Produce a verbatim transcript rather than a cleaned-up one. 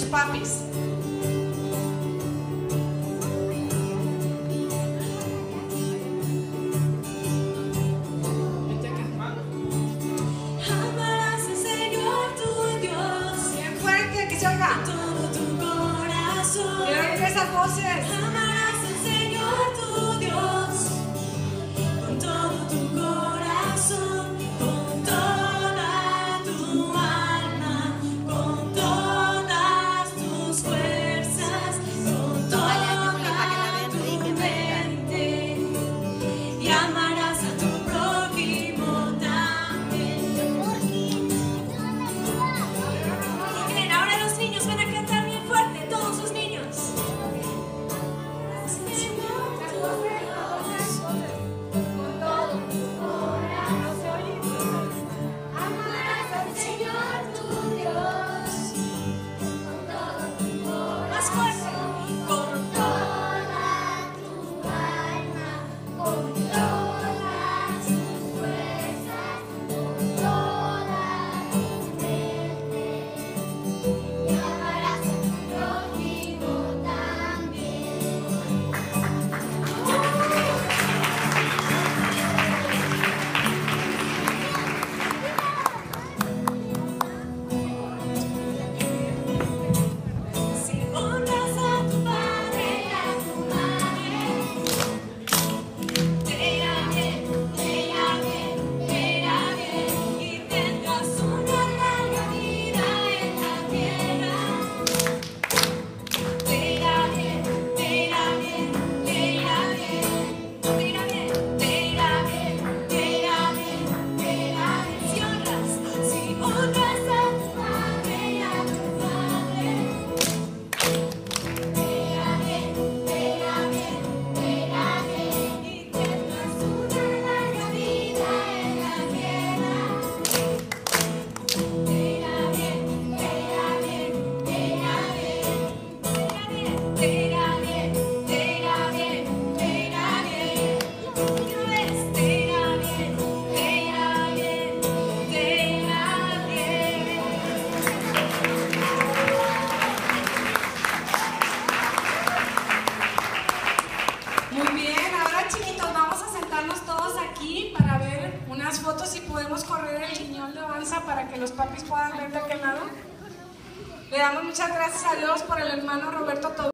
papis. Vente acá. Amarás al Señor tu Dios. Bien fuerte, que se oiga. Todo tu corazón. Quiero oír esas voces. Amarás al Señor tu Dios con todo tu corazón, con toda tu alma, con todas tus fuerzas, con toda tu mente. Y amarás a tu prójimo también. Bien, ahora los niños van a cantar bien fuerte, todos los niños. Amarás al Señor tu Dios con todo tu corazón, Más fuerte. con toda tu alma, con todas tus fuerzas, con toda tu mente. Y amarás a tu prójimo también. Si honras a tu padre y a tu madre, te irá bien, te irá bien, te irá bien, y tendrás una larga vida en la tierra. Te irá bien, te irá bien, te irá bien, te irá bien, te irá bien, te irá bien, te irá bien. Si honras, si honras a tu padre y a tu madre. Te irá bien, te irá bien, te irá bien, y tendrás una larga vida en la tierra. Te irá bien, te irá bien, te irá bien, Te irá bien, te irá bien, te irá bien. Otra vez, te irá bien, te irá bien, te irá bien. Muy bien, ahora chinitos, vamos a sentarnos todos aquí para ver unas fotos y podemos correr el chiñón de avanza para que los papis puedan ver de aquel lado. Le damos muchas gracias a Dios por el hermano Roberto Tobías.